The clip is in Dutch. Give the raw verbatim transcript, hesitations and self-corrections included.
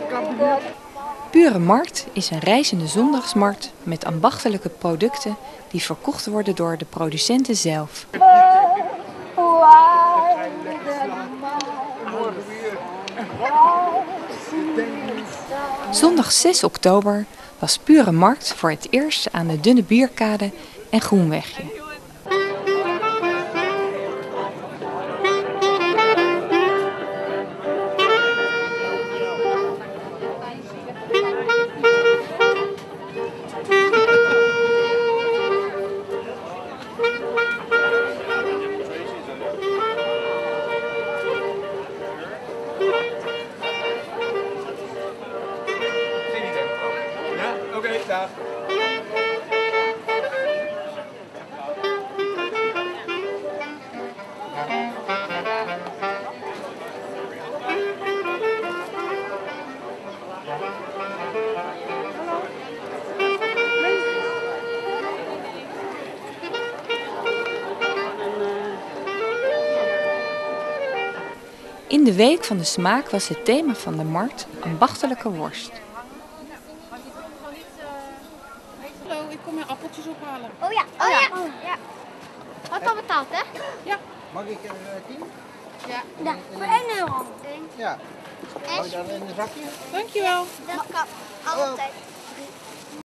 Pure Markt is een reizende zondagsmarkt met ambachtelijke producten die verkocht worden door de producenten zelf. Zondag zes oktober was Pure Markt voor het eerst aan de Dunne Bierkade en Groenwegje. Oké, dag. In de Week van de Smaak was het thema van de markt ambachtelijke worst. Hallo, ik kom je appeltjes ophalen. Oh ja, oh ja. Oh ja. Had al betaald, hè? Ja. Mag ik er uh, tien? Ja. Ja, voor één euro. Ja. Mag ik dat in een zakje? Dankjewel. Dat kan altijd.